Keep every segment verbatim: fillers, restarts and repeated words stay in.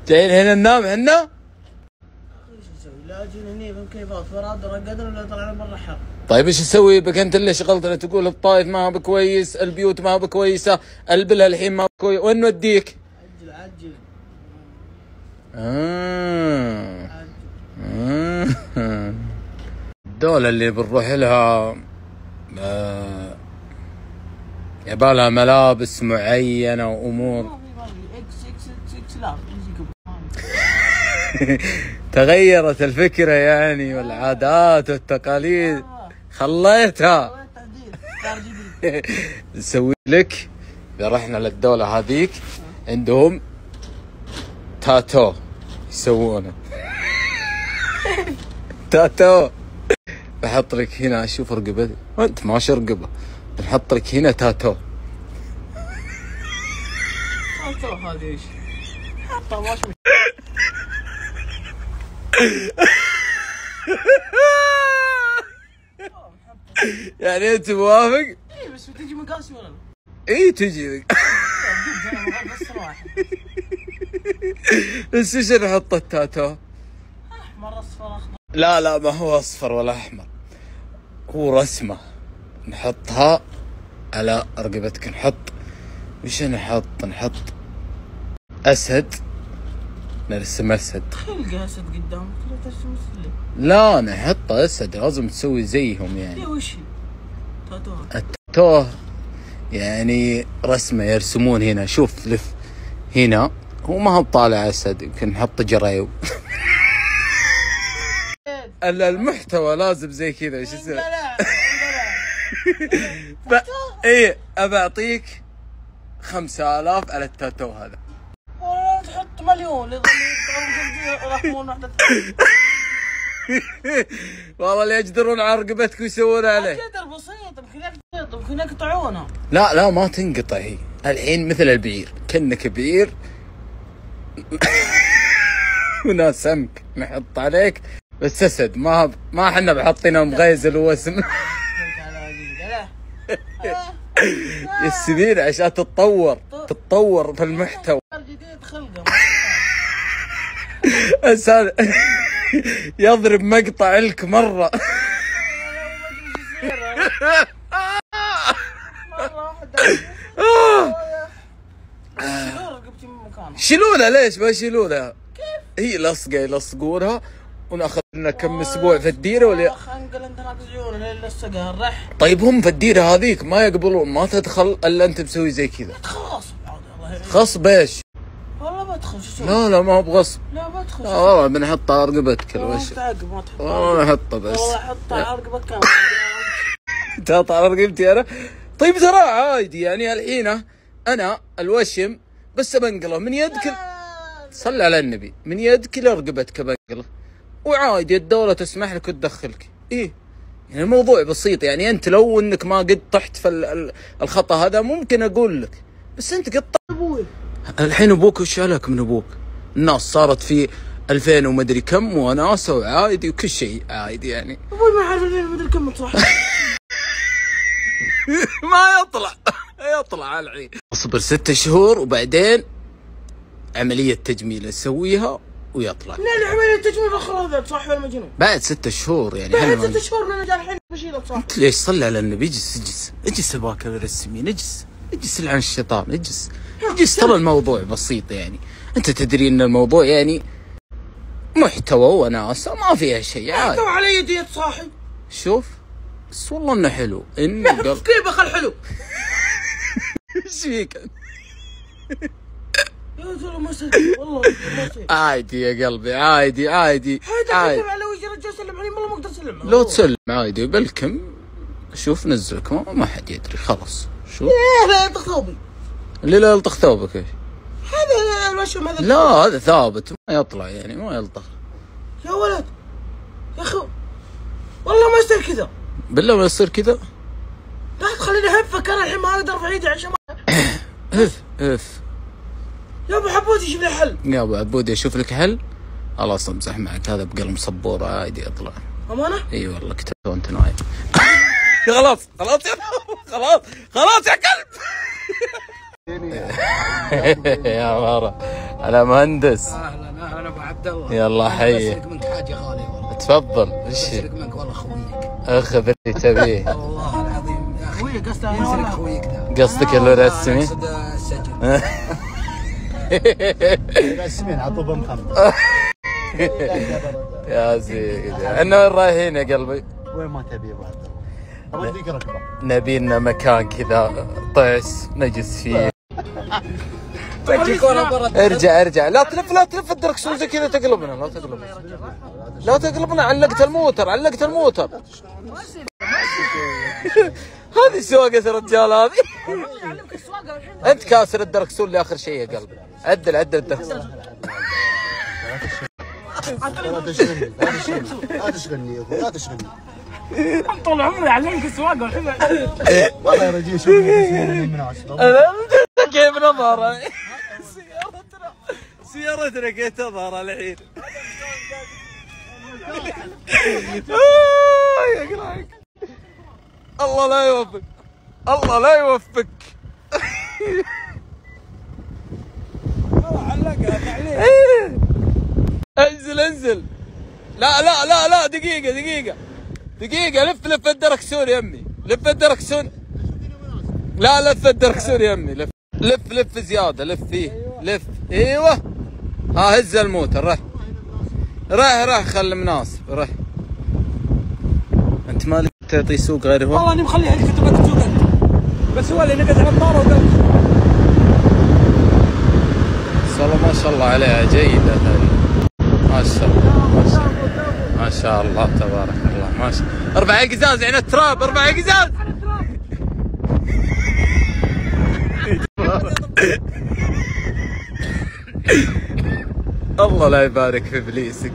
جايين هنا ننام احنا؟ ايش نسوي؟ لا اجينا هني بمكيفات فراد قدر ولا طلعنا برا حر. طيب ايش اسوي بك انت اللي شغلتنا تقول الطايف ما هو بكويس، البيوت ما هو بكويسه، البلها الحين ما هو بكويس، وين نوديك؟ عجل عجل. آه. آه. الدولة اللي بنروح لها آه يبالها ملابس معينة وأمور. تغيرت الفكرة يعني والعادات والتقاليد خليتها. نسوي لك إذا رحنا للدولة هذيك عندهم تاتو يسوونه. تاتو بحط لك هنا، شوف رقبتي وانت ماشي رقبه، بنحط لك هنا تاتو. تاتو هذه ايش؟ حطها ماشي. يعني انت موافق؟ اي بس بتجي مقاسي ولا لا؟ اي تجي. بس ايش نحط التاتو؟ احمر اصفر اخضر. لا لا ما هو اصفر ولا احمر، هو رسمه نحطها على رقبتك. نحط وش نحط؟ نحط اسد، نرسم اسد. تلقى اسد قدامك لا ترسم اسد. لا نحط اسد، لازم تسوي زيهم يعني. ايه وش تاتو؟ التاتو يعني رسمه يرسمون هنا، شوف لف هنا، هو ما هو طالع اسد، يمكن نحط جريو. المحتوى لازم زي كذا. ايش يصير؟ لا لا ايه ابى اعطيك خمسة آلاف على التاتو هذا. تحط مليون يظل يرحمون واحدة. والله اللي يجدرون على رقبتك ويسوون عليه. قدر بسيط يمكن يمكن يقطعونه. لا لا ما تنقطع هي الحين مثل البعير، كأنك بعير وناس سمك نحط عليك بس اسد. ما ما احنا بحاطينه مغيزل واسم. السنين عشان تتطور تتطور في المحتوى. جديد خلقه انسان يضرب مقطع لك مره. شيلونها ليش ما يشيلونها؟ كيف؟ هي لصقه يلصقونها وناخذ لنا كم اسبوع في الديره ولا خنقل انت ناقص لصقها الرح. طيب هم في الديره هذيك ما يقبلون، ما تدخل الا انت مسوي زي كذا. غصب غصب ايش؟ والله بدخل. شو لا لا ما هو بغصب. لا بدخل. لا والله بنحطها على رقبتك الوش. تعقب ما تحطها. والله نحطها بس. والله حطها على رقبتك كامل. تحط على رقبتي انا؟ طيب ترى عادي يعني الحين انا الوشم بس بنقله من يدك. صل على النبي، من يدك الى رقبتك بنقله وعادي الدولة تسمح لك وتدخلك. ايه يعني الموضوع بسيط يعني. انت لو انك ما قد طحت في الخطأ هذا ممكن اقول لك، بس انت قد ابوي الحين ابوك وش عليك من ابوك؟ الناس صارت في ألفين ومدري كم وناسة وعادي وكل شيء عادي يعني. ابوي ما يعرف ألفين ومدري كم صح. ما يطلع يطلع الحين. اصبر ستة شهور وبعدين عملية تجميل نسويها ويطلع. لا عملية تجميل اخر هذا صح ولا مجنون؟ بعد ستة شهور يعني. بعد ستة شهور من الحين بشيلك صح. انت ليش صلي على النبي؟ اجلس اجلس اجلس اباك السمين، اجلس اجلس لعن الشيطان، اجلس اجلس. ترى الموضوع بسيط يعني. انت تدري ان الموضوع يعني محتوى وناسة ما فيها شيء عادي. محتوى على يدي صاحي. شوف بس والله انه حلو. انه قل... كيف اخل حلو؟ ايش فيك؟ يا رجل ما والله عادي يا قلبي عادي عادي عادي. على وجه رجال سلم علي والله ما اقدر اسلم. لو تسلم عادي بلكم. شوف نزلك ما, ما حد يدري خلاص. شوف ايه لا يلطخ ثوبي. اللي لا يلطخ ثوبك ايش؟ هذا الوشم هذا. لا هذا ثابت ما يطلع يعني ما يلطخ. يا ولد يا اخي والله ما يصير كذا. بالله ما يصير كذا. لا تخليني اهفك انا الحين ما اقدر ارفع ايدي عشان اف اف. يا ابو عبود شوف لي حل. يا ابو عبود اشوف لك حل. خلاص امزح معك، هذا بقلم صبوره عادي يطلع. امانه؟ اي والله كتبت وانت نايم. خلاص خلاص يا خلاص خلاص يا كلب. يا مره انا مهندس. اهلا اهلا ابو عبد الله. يلا حي. بسلك منك حاجه غاليه والله. تفضل. وش بسلك منك والله خويك. اخذ اللي تبيه. والله العظيم يا اخي. خويك قصده ينسلك خويك ذا. قصدك اللي رسمي؟ اقصد السجن. رسمين عطوبه محمد. يا سيدي انا وين رايحين يا قلبي؟ وين ما تبي ابو عبد الله؟ اوديك ركبه. نبي لنا مكان كذا طعس نجلس فيه. ارجع ارجع لا تلف لا تلف الدركسون زي كذا تقلبنا. لا تقلبنا لا تقلبنا. علقت الموتر علقت الموتر. هذه سواقة الرجال هذه. انت كاسر الدركسون لاخر شيء يا قلبي. عدل عدل الدركسون. لا تشغلني لا تشغلني لا تشغلني يا اخوي لا تشغلني. طول عمري اعلمك السواقه والحين. والله يا رجال شوف من عشرة. كيف نظهر سيارتنا سيارتنا كيف تظهر الحين. يا قراك الله لا يوفق الله لا يوفق. انزل انزل. لا لا لا لا دقيقة دقيقة دقيقة. لف لف الدركسون يا امي. لف الدركسون. لا لف الدركسون يا امي. لف لف لف زيادة. لف فيه لف. ايوه ها هز الموتر. رح رح رح خل مناسب. رح انت مالك تعطي سوق غير هو؟ والله اني مخليها اللي كنت بسوق انت. بس هو اللي نقز على الطاره وقال. بس والله ما شاء الله عليها جيدة هذه. ما شاء الله ما شاء الله ما شاء الله تبارك الله. ما شاء الله. اربع قزاز يعني التراب. اربع قزاز. الله لا يبارك في ابليسك.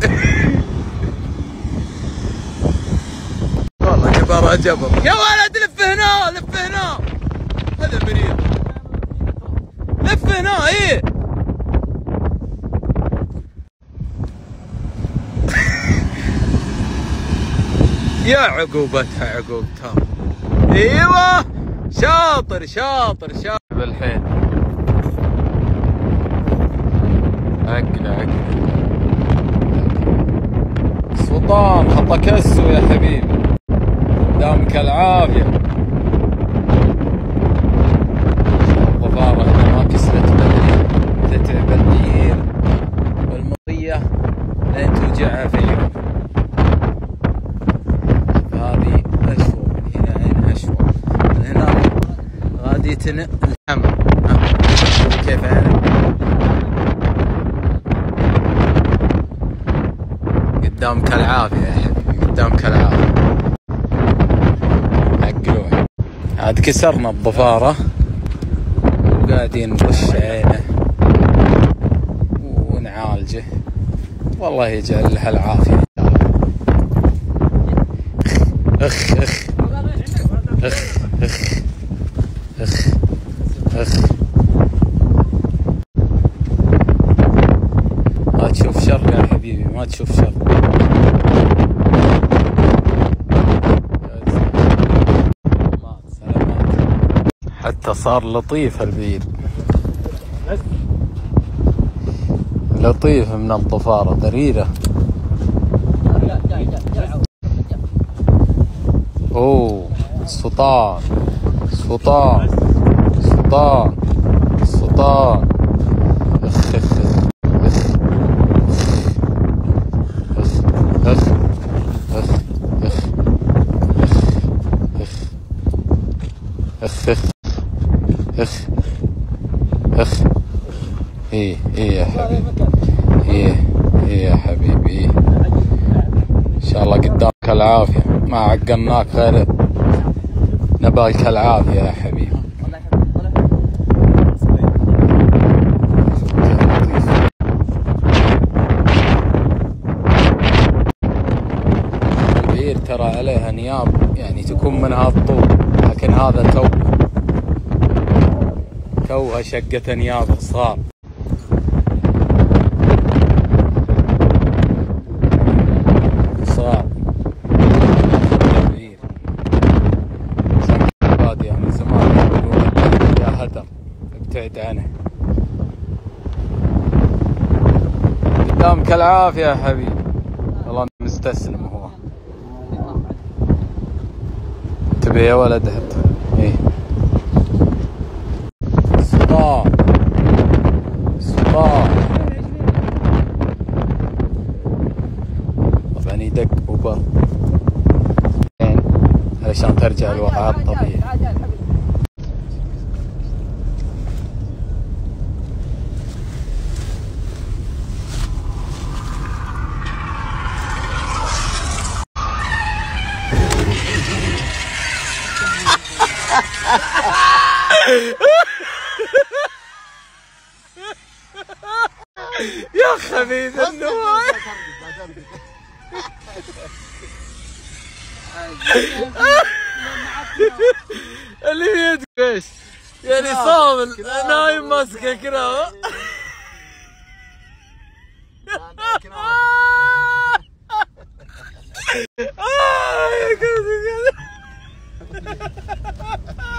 والله جبر جبر. يا ولد لف هنا لف هنا. هذا مريض. لف هنا. ايه يا عقوبتها عقوبتها. ايوه شاطر شاطر شاطر. بالحين عقله عقله. سلطان خطا كسو يا حبيبي. دامك العافيه. الظفاره هنا ما كسرت بدري. تتعب النير والمطيه لين توجعها في اليوم. هذه اشوى من هنا عين اشوى من هنا. غاديتنا الحمر. كيف انا قدامك العافيه يا حبيبي. قدامك العافيه. عقلوها. عاد كسرنا الضفاره وقاعدين نرش عينه ونعالجه. والله يجعل لها العافيه. اخ اخ اخ اخ اخ اخ. ما تشوف شر يا حبيبي ما تشوف شر. حتى صار لطيف البعير. لطيف من الضفارة ضريرة. اوه سلطان سلطان سلطان سلطان. اخ اخ اخ اخ اخ اخ اخ اخ اخ اخ. ايه ايه يا حبيبي. ايه ايه يا حبيبي. ايه ان شاء الله قدامك العافية. ما عقلناك غير نبالك العافية يا حبيبي. البعير ترى عليها نياب يعني تكون منها الطول. لكن هذا تو توها شقة نياب صغار. صغار بادية من زمان يقولون يا هدر ابتعد عنه. يدامك العافية يا حبيبي. والله مستسلم هو. تبي يا ولد هات. ايه صداع صداع. طبعا يدق اوبر علشان ترجع الوضع الطبيعي. يا خبيث النوايا. اللي بيدك ايش؟ يعني صامل نايم ماسكه كراوه. يا